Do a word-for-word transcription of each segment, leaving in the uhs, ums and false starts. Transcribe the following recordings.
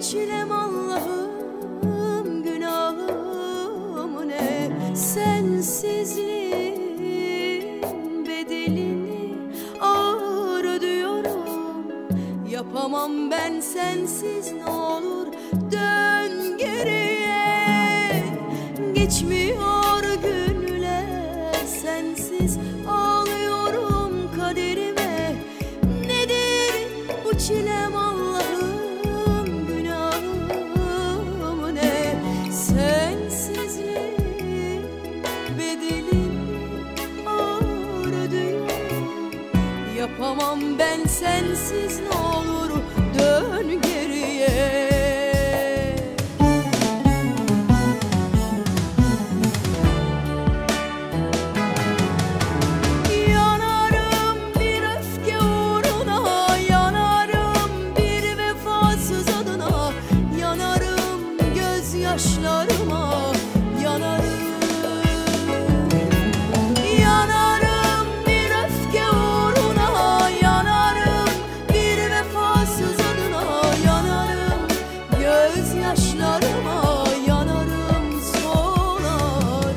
çilem Allah'ım, günahım ne? Sensizliğin bedelini ağır ödüyorum. Yapamam ben sensiz, ne olur dön geriye. Geçmiyor günler sensiz, ağlıyorum kaderime. Nedir bu çilem Allah'ım, günahım ne? Sensizliğin bedelini ağır ödüyorum. Yapamam ben sensiz, ne olur dön geriye. Yaşlarıma yanarım, yanarım bir öfke uğruna, yanarım bir vefasız adına, yanarım gözyaşlarıma, yanarım solarım.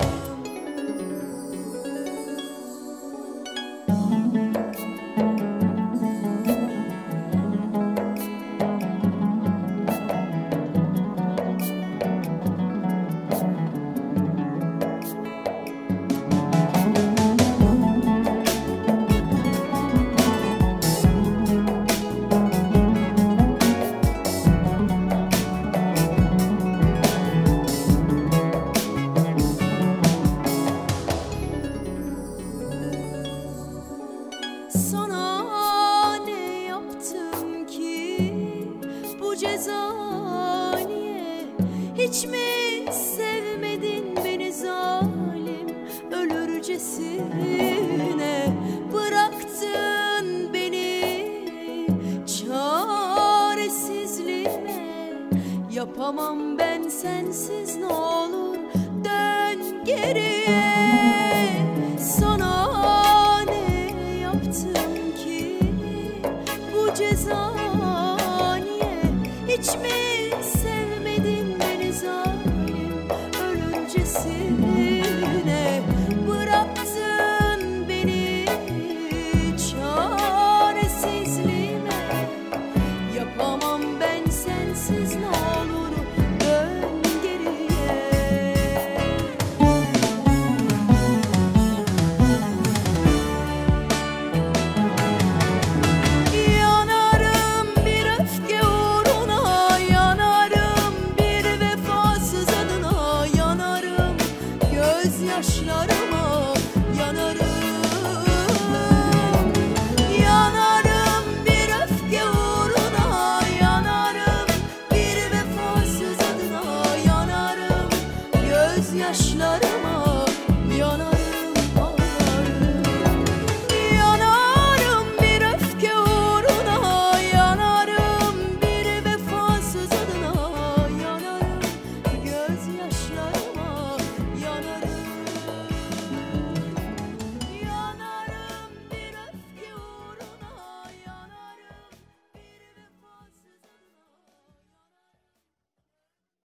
Sana ne yaptım ki bu ceza niye? Hiç mi sevmedin beni zalim ölürcesine? Bıraktın beni çaresizliğime. Yapamam ben sensiz, ne olur dön geriye. Sana ki bu ceza niye? Hiç mi